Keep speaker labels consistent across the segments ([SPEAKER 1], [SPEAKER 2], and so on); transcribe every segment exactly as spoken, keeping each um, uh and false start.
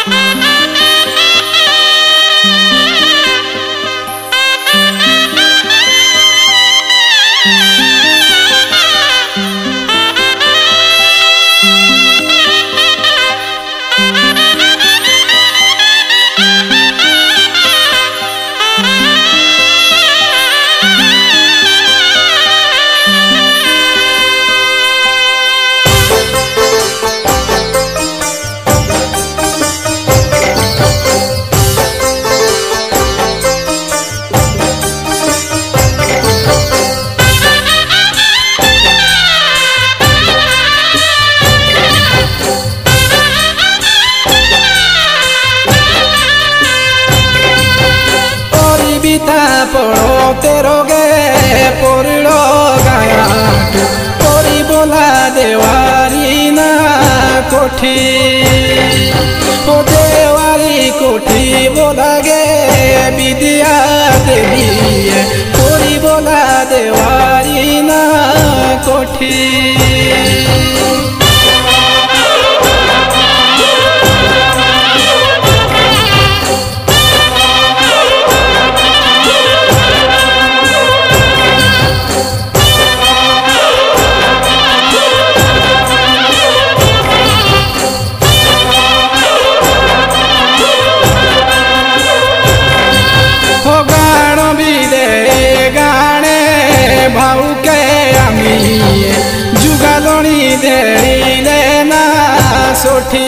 [SPEAKER 1] पड़ो तेरो गे पोरिड़ो गाया पोरी बोला देवारी ना कोठी ओ देवारी कोठी बोला गे विद्या देवी पोरी बोला देवारी ना कोठी भाऊ के आमी जुगालोनी देड़ी लेना सोठी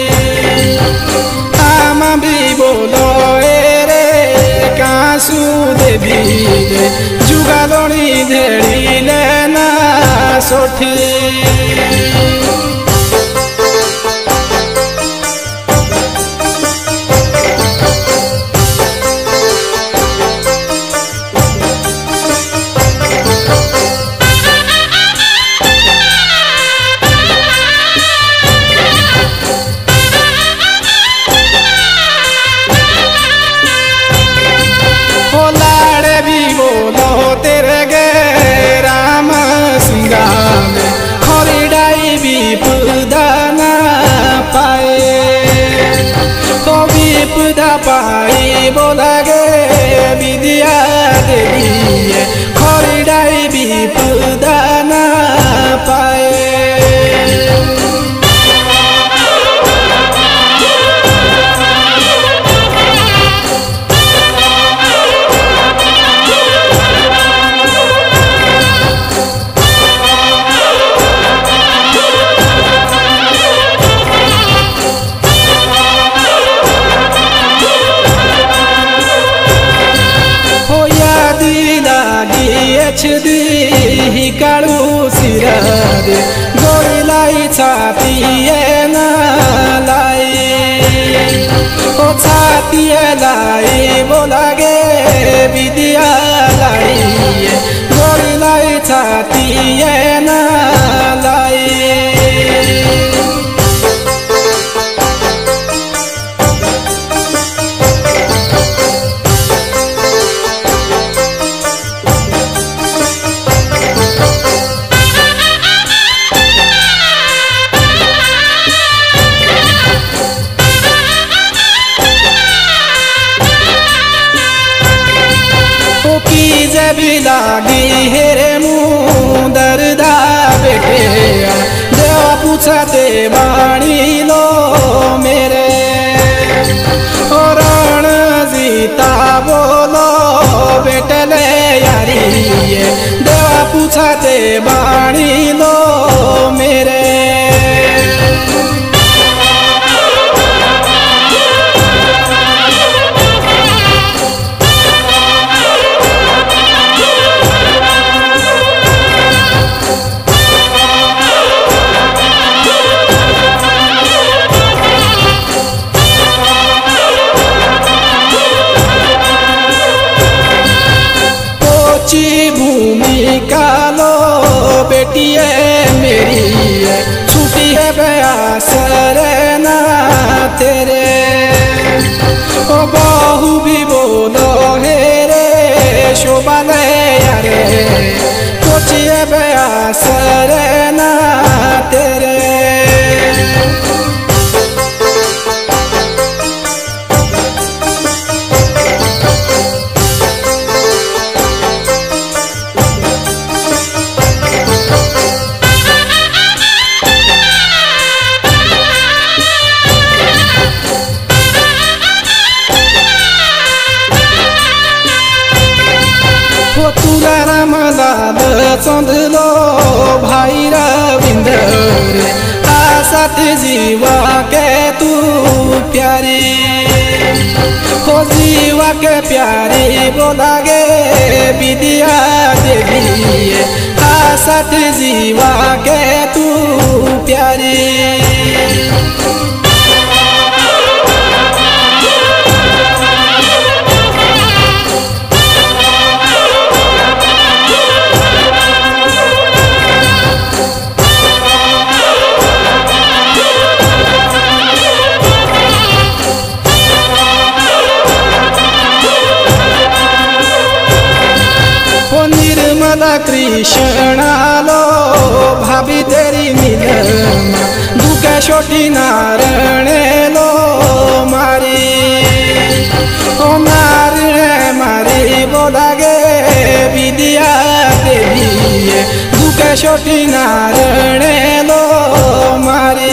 [SPEAKER 1] आमा भी बोलो रे कासू देवी जुगालोनी देड़ी लेना सोठी पाई बोला गे विद्या देवी खरीदाई विपदा ना पाए दी कालू सिरा दे गोरिलाई छाती ना लाई ओ छाती लाई बोला गे विद्या लाई गोरिलाई छाती ना लाई भी लागी हेरे मुँह दर्दा बेटे देवा पूछा दे बाणी लो मेरे और रण जीता बोलो बेटे ले यारी देवा पूछा दे बाणी लो मेरे भूमि कालो बेटी है मेरी छुट्टी है बयास ना तेरे ओ बहू भी बोलो हे रे शोभा ले यारे कोची है बयास ना तेरे चंदलो भाई रविंदर आसत जीवा के तू प्यारी हो जीवा के प्यारी बोला गे विद्या देवी आसत जीवा के तू प्यारी। कृष्णा लो भाभी तेरी मिलन दुखे छोटी नारायण लो मारी ओ नारायण मारी बोला गे विद्या देवी दुखे छोटी नारायण लो मारी।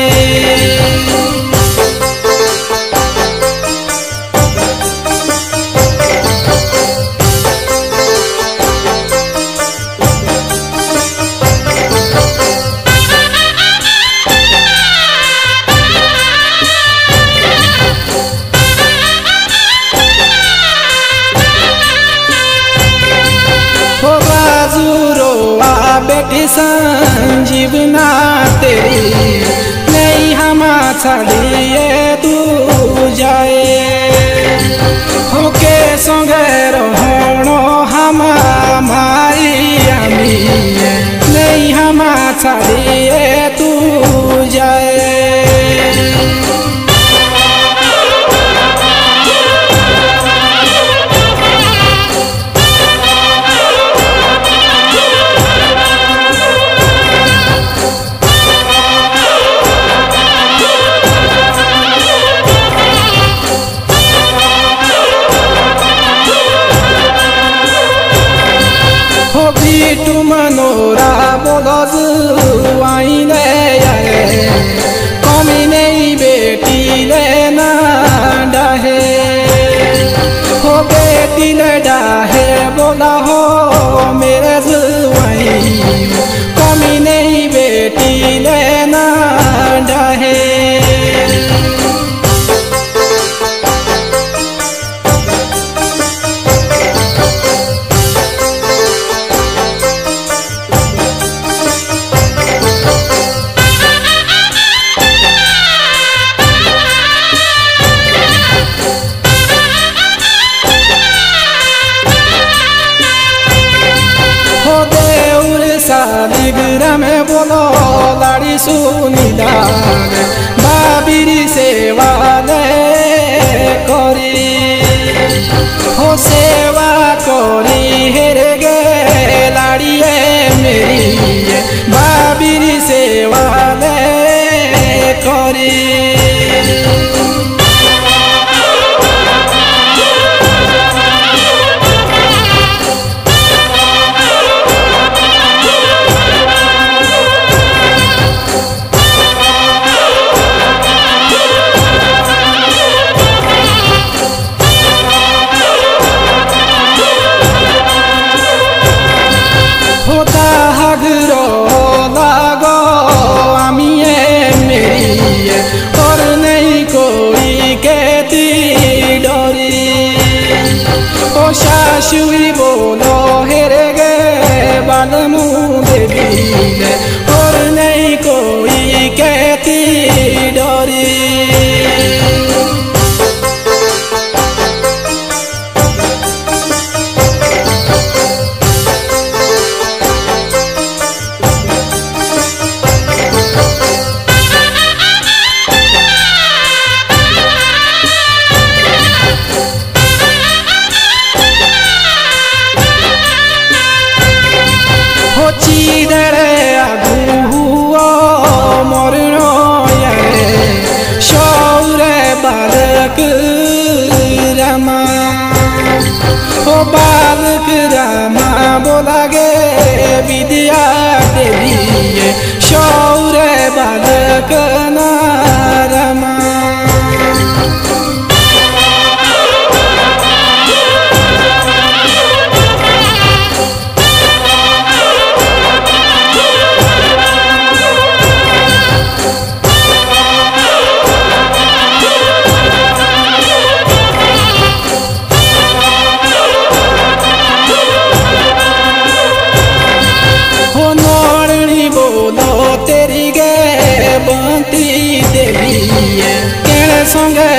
[SPEAKER 1] बेटी संजीवना तेरी नहीं हम छड़िए तू जाए होके संगे रहो हम माई अमी नहीं हम छड़िए तू जाए। तू मनोरा बोलो जुआइने कमी नहीं बेटी लेना डाहे हो बेटी ले डाहे बोला हो मेरे जुआई कमी नहीं बेटी लेना डाहे। सालिग्राम में बोलो लाड़ी सुनीला बाबीरी सेवा करी हो सेवा करी हेरे गे लाड़िए मेरी बाबीरी सेवा करी। शाशुई बोलो हेरे गे बालमू देवी और नहीं कोई कहती डोरी। बालक रामा बोला गे विद्या देवी शौर बालक नारमा। संगे